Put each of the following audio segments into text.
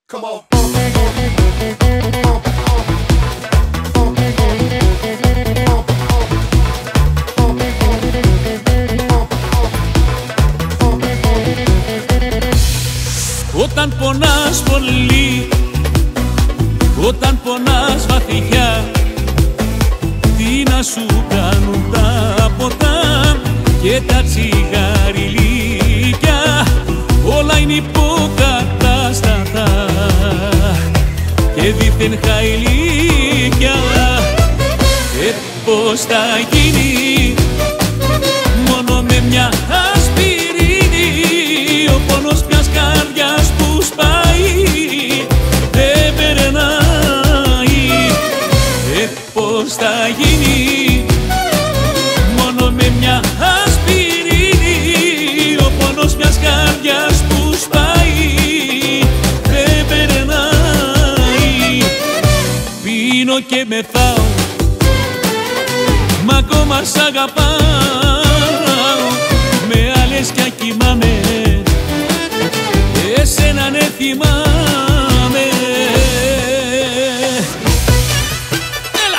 Come on. Όταν πονάς πολύ, όταν πονάς βαθιά, τι να σου κάνουν τα ποτά και τα τσιγαριλίκια, όλα είναι υποκατάστατα και δίθεν χαηλίκια. Πώς θα γίνει μόνο με μια ασπιρίνη, ο πόνος μιας καρδιάς που σπάει δεν περνάει. Πώς θα γίνει μόνο με μια ασπιρίνη, ο πόνος μιας καρδιάς που σπάει δεν περνάει. Πίνω και μεθάω, μ' ακόμα σ' αγαπάω, με άλλες κι αν κοιμάμαι, εσένα ναι θυμάμαι. Έλα!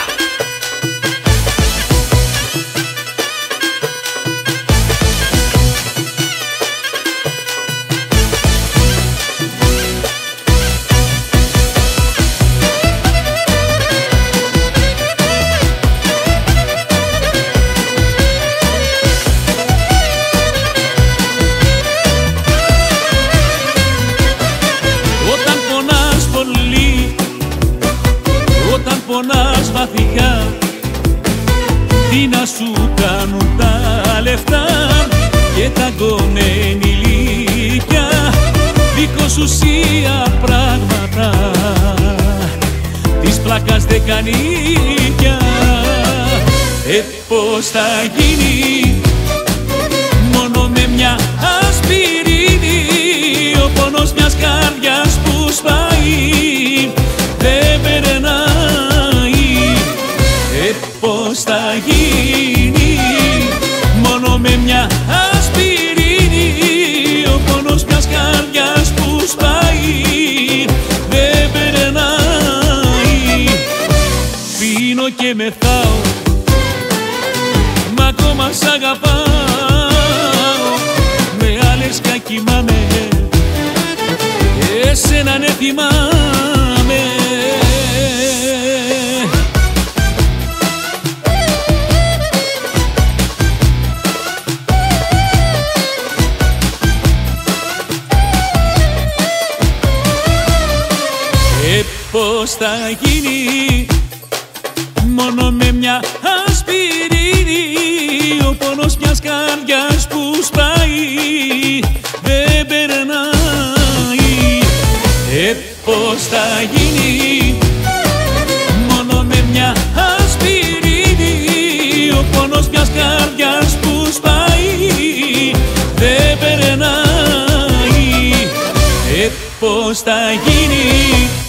Όταν πονάς βαθιά, τι να σου κάνουν τα λεφτά και τα γκόμενη λύκια, δίχως ουσία πράγματα, της πλάκας δεκανίκια. Πώς θα γίνει μόνο με μια ασπιρίνη, ο πόνος μιας καρδιάς που σπάει δεν περνάει. Πώς θα γίνει μόνο με μια ασπιρίνη, ο πόνος μιας καρδιάς που σπάει δεν περνάει. Πίνω και μεθάω, μ' ακόμα σ' αγαπάω, με άλλες κι αν κοιμάμαι, εσένα ναι θυμάμαι. Πώς θα γίνει μόνο με μια ασπιρίνη, ο πόνος μιας καρδιάς που σπάει δεν περνάει. Πώς θα γίνει μόνο με μια ασπιρίνη, ο πόνος μιας καρδιάς που σπάει δεν περνάει. Πώς θα γίνει